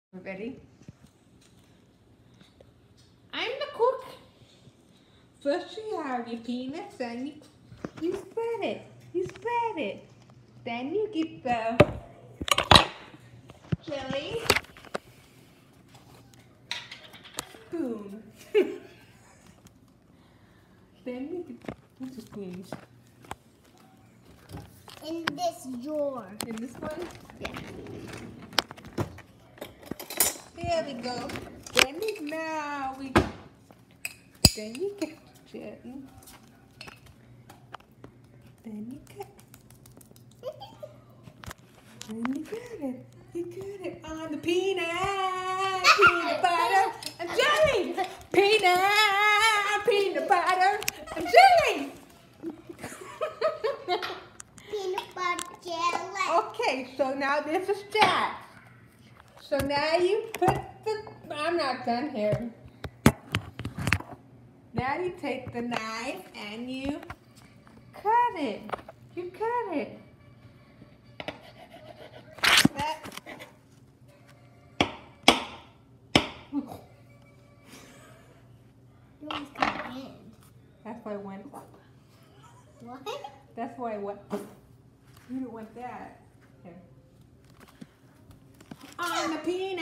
Ready? I'm the cook. First you have your peanuts and you spread it. You spread it. Then you get the jelly spoon. Then you get what's the spoons? In this drawer. In this one? Yeah. There we go. Then you get the jelly. Then you cut. Then you got it. You got it on the peanut butter and jelly. Peanut butter and jelly. Peanut butter jelly. Okay, so now there's a start. So now you put I'm not done here. Now you take the knife and you cut it. You cut it. You always cut in. That's why I went. What? That's why I went. You don't want that. Here. On the peanut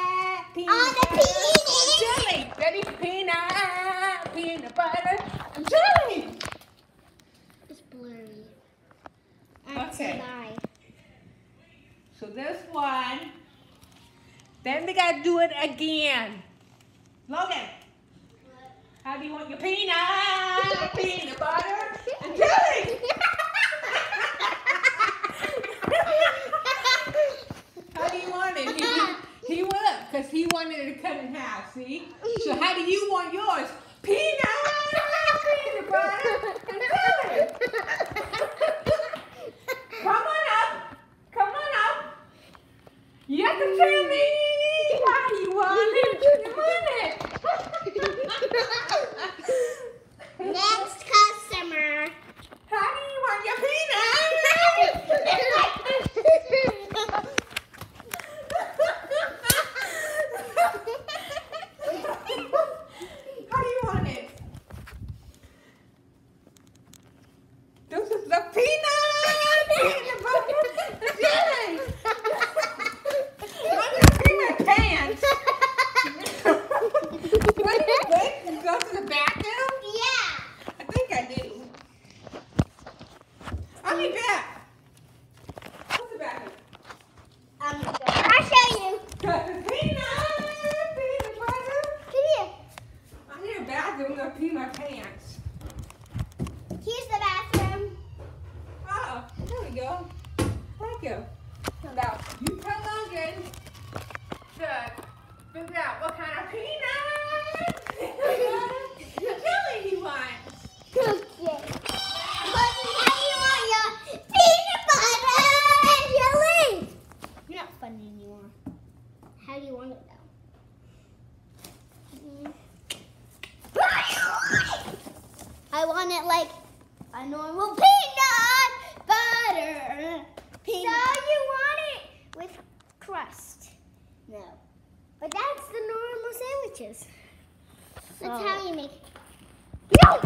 jelly. Ready? Peanut butter, and jelly. It's blurry. Okay. So this one. Then we gotta do it again. Logan, how do you want your peanut butter, and jelly? How do you want it? He would, because he wanted it to cut in half, see? So how do you want yours? Peanut butter, and jelly. Come on up. Come on up. You have to tell me how you want it. You want it. Next customer. How do you want your peanut? How do you want it? This is the peanut butter and jelly. I'm gonna pee my pants. What is it? You go to the bathroom? Yeah. I think I do. I'll be back. What's the bathroom? I'll show you. Peanut butter. Come here. I'm in the bathroom. I'm gonna pee my pants. Here's the bathroom. Oh, there we go. Thank you. Now, you tell Logan to figure out what kind of peanut jelly he wants. Cookie. How do you want your peanut butter and jelly? You're not funny anymore. How do you want it though? I want it like a normal peanut butter. So you want it with crust? No. But that's the normal sandwiches. That's how you make it. No!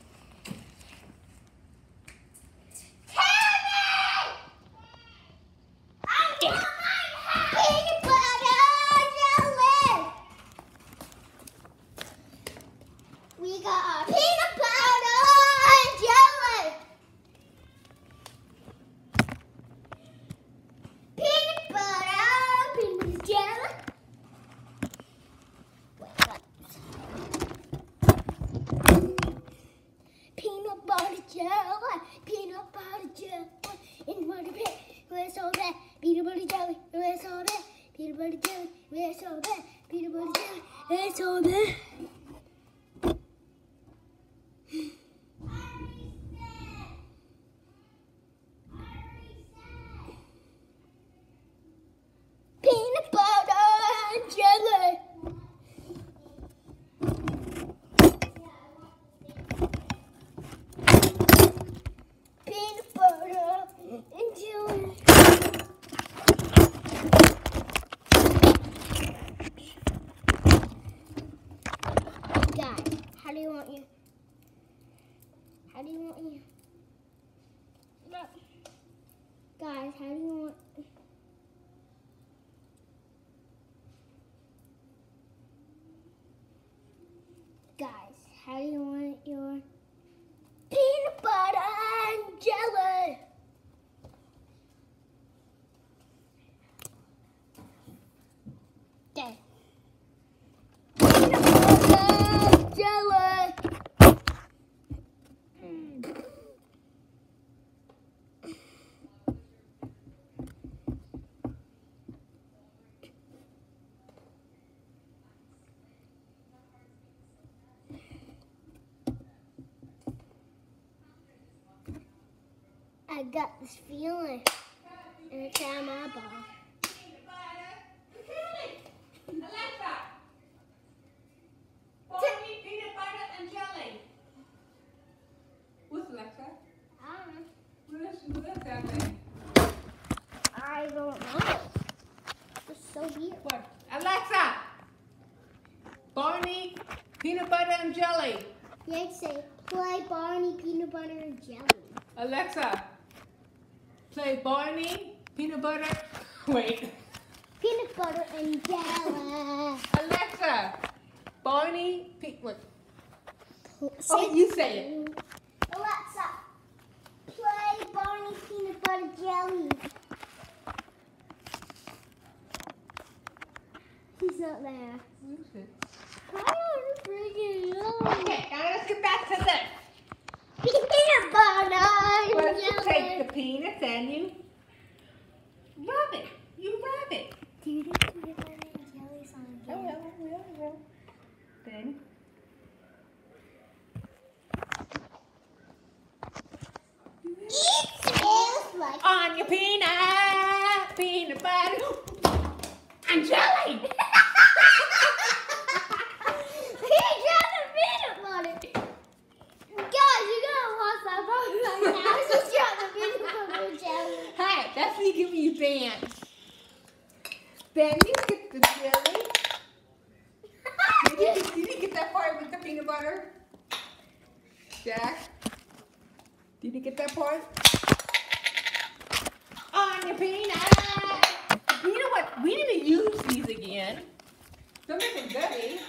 Peanut butter jelly. We got a peanut butter jelly. Peanut butter jelly. Peanut butter jelly. Peanut butter jelly. In water pit. We're so bad. Peanut butter jelly. We're so bad. Peanut butter jelly. We're so bad. Peanut butter jelly. We're so bad. Peanut butter jelly. Peanut butter and jelly. want you? How do you want you? Guys, how do you want? Guys, how do you want your peanut butter and jelly? Okay. Peanut butter and jelly. I got this feeling every time I ball. Alexa, pour me peanut butter and jelly. What's Alexa? What's happening? I don't know. It's so weird. What? Alexa, Barney, peanut butter and jelly. You'd say, play Barney peanut butter and jelly. Alexa, play Barney, peanut butter. Wait. Peanut butter and jelly. Alexa, Barney, what? Oh, you say it. Alexa, play Barney peanut butter jelly. He's not there. I want to bring it up. Okay, now let's get back to this. Peanut butter and First you take jelly. the peanuts and you rub it. You rub it. Do you think peanut butter and jelly sound good? Then It smells like on your peanut butter and jelly. He got a peanut butter. Guys, you gotta watch that part right now. She's got the peanut butter and jelly. Hey, that's me giving you dance. Then you get the jelly. Did you get that part with the peanut butter? Jack? Did you get that part? On your peanut. You know what? We need to use these again. Don't make them dirty.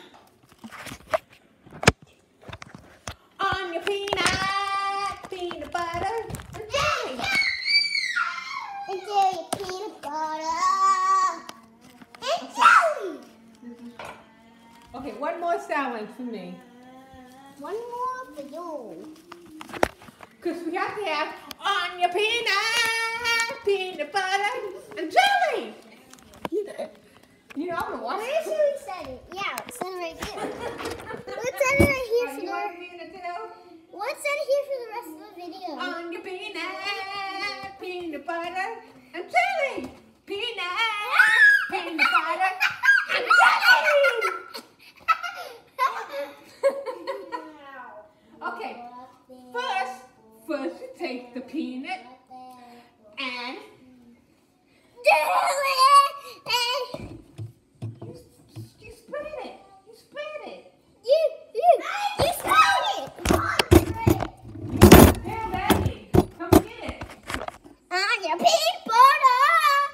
On your peanut butter, and jelly. And jelly, peanut butter. And jelly. Okay, one more sound for me. One more for you. Because we have to have on your peanut butter, and jelly. You know, I'm going to watch Where should we set it? Yeah, set it right here. Let's set it right here for you the. want peanut too? Let's set it here for the rest of the video. On your peanut butter, and jelly. Peanut butter, and jelly. Okay, first you take the peanut and you spread it. You spread it. You started. They're ready. Come get it. On your peanut butter.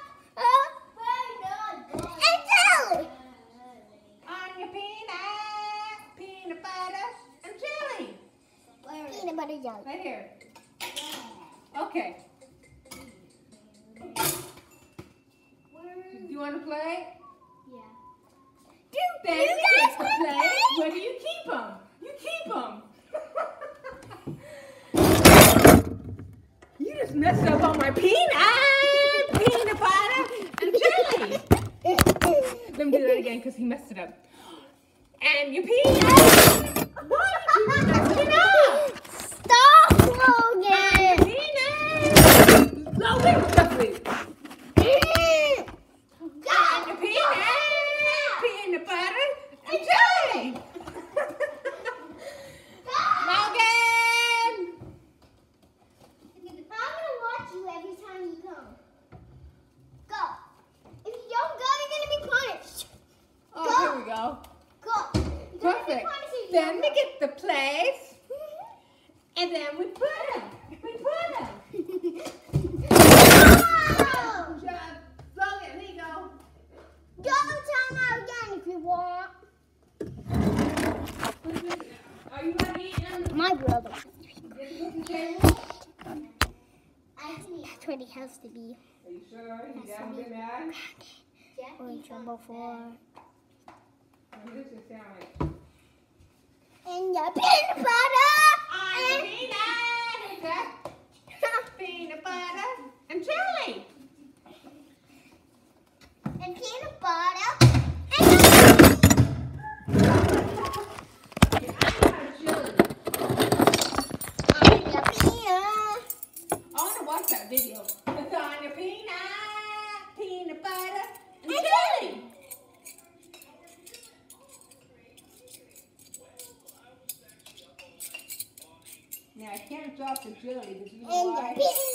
And jelly. On your peanut butter, and jelly. Peanut butter jelly. Right here. Okay. Do you want to play? Yeah. Then you get to play. Where do you keep them? You keep them. You just messed up on my peanut butter, and jelly. Let me do that again because he messed it up. And your peanut. Why did you mess it up? Stop, Logan. Peanut. Logan, Jeffrey. God. And your peanut butter, and jelly. Logan. I'm gonna watch you every time you come. Go. If you don't go, you're gonna be punished. Oh, here we go. Go. You're gonna be Perfect. punished if Then we get the plates. And then we put them. Oh! Logan, here you go. Go time out again if you want. Are you ready to eat them? My brother. That's what he has to be. Are you sure? You haven't been mad? We're in trouble for. This just sound like... And the peanut butter. I'm peanut butter and jelly. And peanut butter. I want to watch that video. It's on your peanut butter, and jelly. Now I can't drop the jelly because you know why?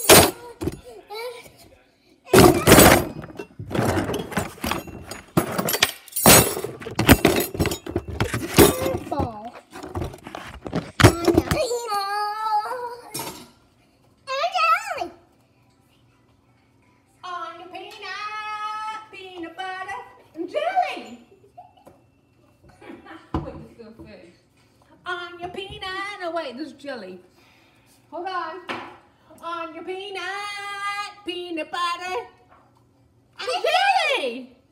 On your peanut butter, and jelly. Wait, this is so fish. On your peanut, no wait, this is jelly. Hold on. On your peanut butter, and jelly.